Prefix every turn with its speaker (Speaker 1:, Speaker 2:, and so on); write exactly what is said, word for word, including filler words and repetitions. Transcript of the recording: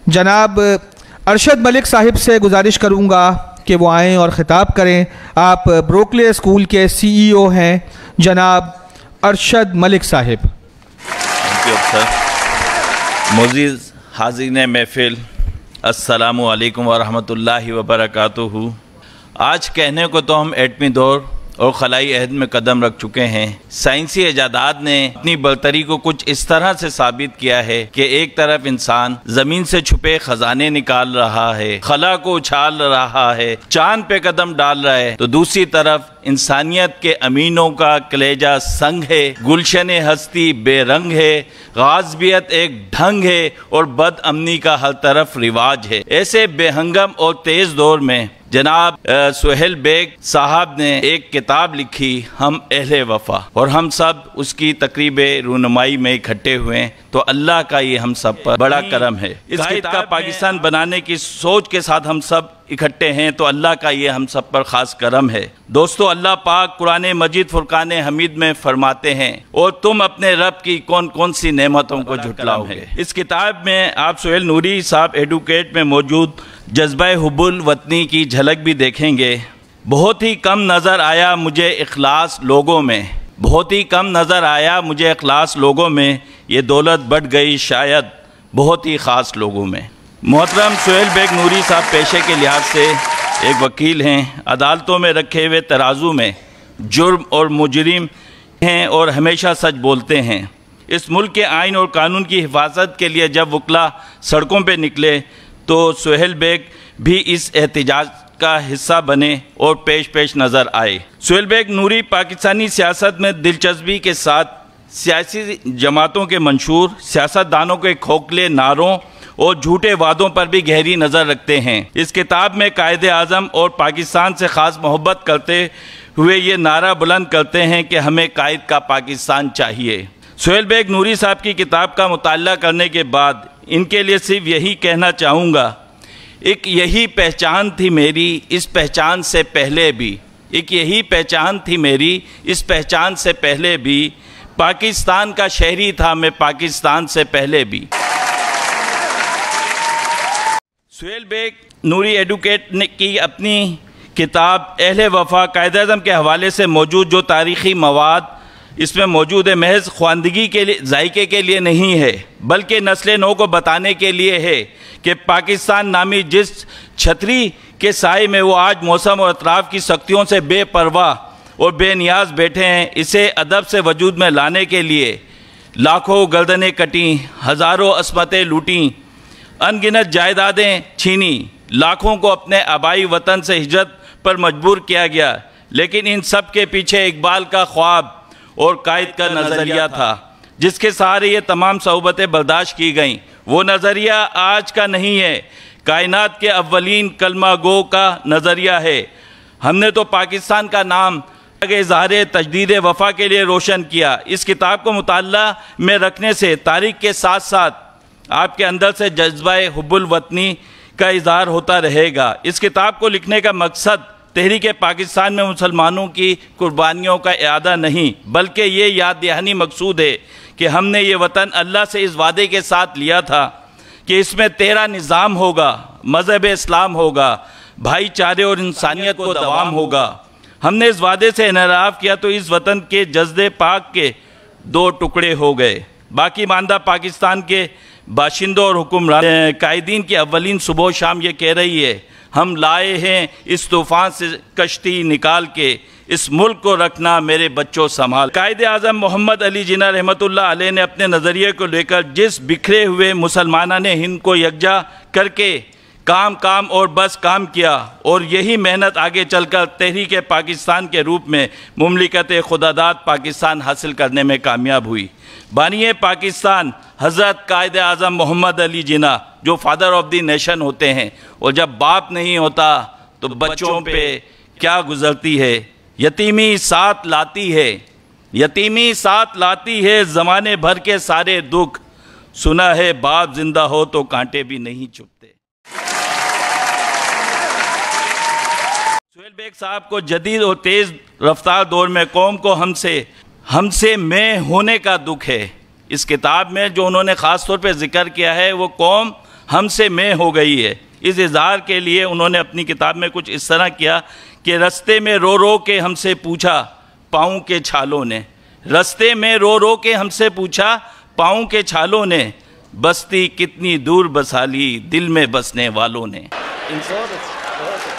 Speaker 1: جناب ارشد ملک صاحب سے گزارش کروں گا کہ وہ آئیں اور خطاب کریں. آپ بروکلے اسکول کے سی ای او ہیں جناب ارشد ملک صاحب.
Speaker 2: Thank you sir. معزز حاضرین محفل، السلام علیکم ورحمۃ اللہ وبرکاتہ. آج کہنے کو تو ہم ایٹمی دور اور خلائی عہد میں قدم رکھ چکے ہیں. سائنسی ایجادات نے اپنی برتری کو کچھ اس طرح سے ثابت کیا ہے کہ ایک طرف انسان زمین سے چھپے خزانے نکال رہا ہے، خلا کو اچھال رہا ہے، چاند پہ قدم ڈال رہا ہے، تو دوسری طرف انسانیت کے امینوں کا کلیجہ سنگ ہے، گلشن ہستی بے رنگ ہے، غازبیت ایک ڈھنگ ہے اور بد امنی کا ہر طرف رواج ہے. ایسے بے ہنگم اور تیز دور میں جناب سہیل بیگ صاحب نے ایک کتاب لکھی، ہم اہل وفا، اور ہم سب اس کی تقریب رونمائی میں اکٹھے ہوئے ہیں. تو اللہ کا یہ ہم سب پر بڑا کرم ہے. اس کتاب کا پاکستان بنانے کی سوچ کے ساتھ ہم سب اکٹھے ہیں، تو اللہ کا یہ ہم سب پر خاص کرم ہے. دوستو، اللہ پاک قرآن مجید فرقان حمید میں فرماتے ہیں، اور تم اپنے رب کی کون کون سی نعمتوں کو جھٹلاؤ گے. اس کتاب میں آپ سہیل نوری صاحب ایڈوکیٹ میں موجود جذبہ حب الوطنی کی جھلک بھی دیکھیں گے. بہت ہی کم نظر آیا مجھے اخلاص لوگوں میں، بہت ہی کم نظر آیا مجھے اخلاص لوگوں میں، یہ دولت بڑھ گئی شاید بہت ہی خاص لوگوں میں. محترم سہیل بیگ نوری صاحب پیشے کے لحاظ سے ایک وکیل ہیں، عدالتوں میں رکھے ہوئے ترازو میں جرم اور مجرم ہیں اور ہمیشہ سچ بولتے ہیں. اس ملک کے آئین اور قانون کی حفاظت کے لیے جب وکلا سڑکوں پہ نکلے تو سہیل بیگ بھی اس احتجاج کا حصہ بنے اور پیش پیش نظر آئے. سہیل بیگ نوری پاکستانی سیاست میں دلچسپی کے ساتھ سیاسی جماعتوں کے منشور، سیاست دانوں کے کھوکھلے نعروں اور جھوٹے وعدوں پر بھی گہری نظر رکھتے ہیں. اس کتاب میں قائد اعظم اور پاکستان سے خاص محبت کرتے ہوئے یہ نعرہ بلند کرتے ہیں کہ ہمیں قائد کا پاکستان چاہیے. سہیل بیگ نوری صاحب کی کتاب کا مطالعہ کرنے کے بعد ان کے لیے صرف یہی کہنا چاہوں گا، ایک یہی پہچان تھی میری اس پہچان سے پہلے بھی، ایک یہی پہچان تھی میری اس پہچان سے پہلے بھی، پاکستان کا شہری تھا میں پاکستان سے پہلے بھی. سہیل بیگ نوری ایڈوکیٹ نے کی اپنی کتاب اہل وفا قائد اعظم کے حوالے سے موجود جو تاریخی مواد اس میں موجود ہے، محض خواندگی کے لیے ذائقے کے لیے نہیں ہے، بلکہ نسل نو کو بتانے کے لیے ہے کہ پاکستان نامی جس چھتری کے سائے میں وہ آج موسم اور اطراف کی سختیوں سے بے پرواہ اور بے نیاز بیٹھے ہیں، اسے ادب سے وجود میں لانے کے لیے لاکھوں گردنیں کٹیں، ہزاروں عصمتیں لوٹیں، ان گنت جائیدادیں چھینی، لاکھوں کو اپنے آبائی وطن سے ہجرت پر مجبور کیا گیا، لیکن ان سب کے پیچھے اقبال کا خواب اور قائد کا نظریہ تھا جس کے سہارے یہ تمام صعوبتیں برداشت کی گئیں. وہ نظریہ آج کا نہیں ہے، کائنات کے اولین کلمہ گو کا نظریہ ہے. ہم نے تو پاکستان کا نام اظہار تجدید وفا کے لیے روشن کیا. اس کتاب کو مطالعہ میں رکھنے سے تاریخ کے ساتھ ساتھ آپ کے اندر سے جذبہ حب الوطنی کا اظہار ہوتا رہے گا. اس کتاب کو لکھنے کا مقصد تحریک پاکستان میں مسلمانوں کی قربانیوں کا اعادہ نہیں، بلکہ یہ یاد دہانی مقصود ہے کہ ہم نے یہ وطن اللہ سے اس وعدے کے ساتھ لیا تھا کہ اس میں تیرا نظام ہوگا، مذہب اسلام ہوگا، بھائی چارے اور انسانیت کو دوام ہوگا. ہم نے اس وعدے سے انحراف کیا تو اس وطن کے جذبے پاک کے دو ٹکڑے ہو گئے. باقی ماندہ پاکستان کے باشندوں اور حکمران قائدین کی اولین صبح و شام یہ کہہ رہی ہے، ہم لائے ہیں اس طوفان سے کشتی نکال کے، اس ملک کو رکھنا میرے بچوں سنبھال. قائد اعظم محمد علی جناح رحمۃ اللہ علیہ نے اپنے نظریے کو لے کر جس بکھرے ہوئے مسلمانوں نے ہند کو یکجا کر کے کام کام اور بس کام کیا، اور یہی محنت آگے چل کر تحریک پاکستان کے روپ میں مملکت خداداد پاکستان حاصل کرنے میں کامیاب ہوئی. بانی پاکستان حضرت قائد اعظم محمد علی جناح جو فادر آف دی نیشن ہوتے ہیں، اور جب باپ نہیں ہوتا تو بچوں پہ کیا گزرتی ہے. یتیمی ساتھ لاتی ہے، یتیمی ساتھ لاتی ہے زمانے بھر کے سارے دکھ، سنا ہے باپ زندہ ہو تو کانٹے بھی نہیں چبھتے. سہیل بیگ صاحب کو جدید اور تیز رفتار دور میں قوم کو ہم سے ہم سے میں ہونے کا دکھ ہے. اس کتاب میں جو انہوں نے خاص طور پہ ذکر کیا ہے وہ قوم ہم سے میں ہو گئی ہے۔ اس اظہار کے لیے انہوں نے اپنی کتاب میں کچھ اس طرح کیا کہ رستے میں رو رو کے ہم سے پوچھا پاؤں کے چھالوں نے، رستے میں رو رو کے ہم سے پوچھا پاؤں کے چھالوں نے، بستی کتنی دور بسا لی دل میں بسنے والوں نے۔